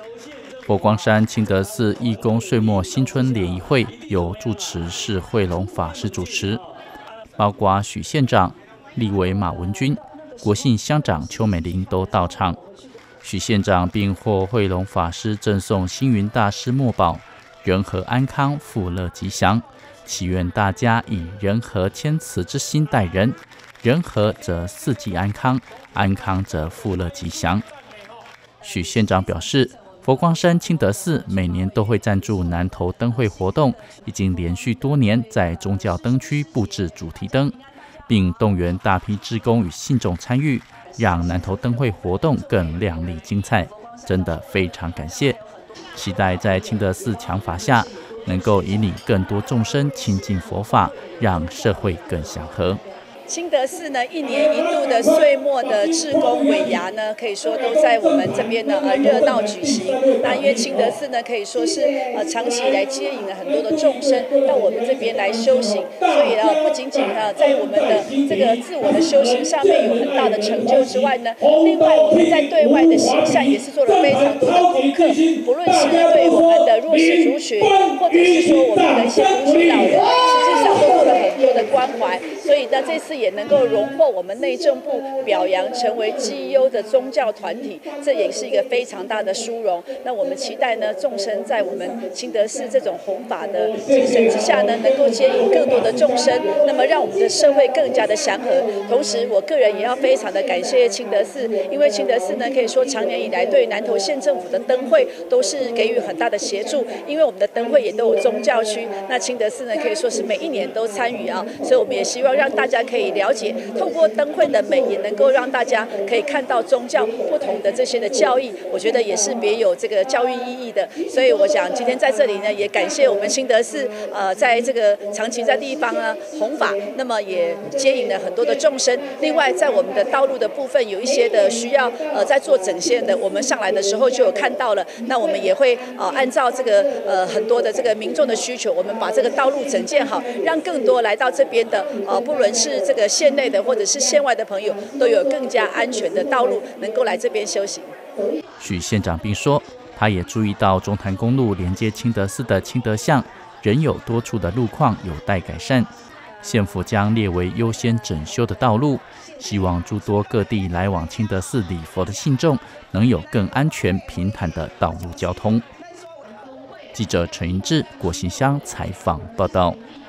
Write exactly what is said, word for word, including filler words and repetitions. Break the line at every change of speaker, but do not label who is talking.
佛光山清德寺义工岁末新春联谊会由住持释慧龙法师主持，包括许县长、立委马文君、国姓乡长邱美玲都到场。许县长并获慧龙法师赠送星云大师墨宝，人和安康，富乐吉祥，祈愿大家以人和谦慈之心待人，人和则四季安康，安康则富乐吉祥。许县长表示，佛光山清德寺每年都会赞助南投灯会活动，已经连续多年在宗教灯区布置主题灯，并动员大批志工与信众参与，让南投灯会活动更亮丽精彩，真的非常感谢。期待在清德寺强法下，能够引领更多众生亲近佛法，让社会更祥和。
清德寺呢，一年一度的岁末的志工尾牙呢，可以说都在我们这边呢呃热闹举行。那因为清德寺呢，可以说是呃长期以来接引了很多的众生到我们这边来修行，所以呢不仅仅呢在我们的这个自我的修行上面有很大的成就之外呢，另外我们在对外的形象也是做了非常多的功课，不论是对我们的弱势族群，或者是说我们的一些独居老人，实际上都做了很多的关怀。所以呢，这次也能够荣获我们内政部表扬成为绩优的宗教团体，这也是一个非常大的殊荣。那我们期待呢，众生在我们清德寺这种弘法的精神之下呢，能够接引更多的众生，那么让我们的社会更加的祥和。同时，我个人也要非常的感谢清德寺，因为清德寺呢，可以说长年以来对南投县政府的灯会都是给予很大的协助，因为我们的灯会也都有宗教区，那清德寺呢，可以说是每一年都参与啊，所以我们也希望让大家可以了解，透过灯会的美，也能够让大家可以看到宗教不同的这些的教义，我觉得也是别有这个教育意义的。所以我想今天在这里呢，也感谢我们清德寺，呃，在这个长期在地方呢弘法，那么也接引了很多的众生。另外，在我们的道路的部分，有一些的需要呃在做整线的，我们上来的时候就有看到了，那我们也会呃按照这个呃很多的这个民众的需求，我们把这个道路整建好，让更多来到这边的呃不论是这个县内的或者是县外的朋友，都有更加安全的道路能够来这边修行。
许县长并说，他也注意到中潭公路连接清德寺的清德巷仍有多处的路况有待改善，县府将列为优先整修的道路，希望诸多各地来往清德寺礼佛的信众能有更安全平坦的道路交通。记者陈云志、郭信香采访报道。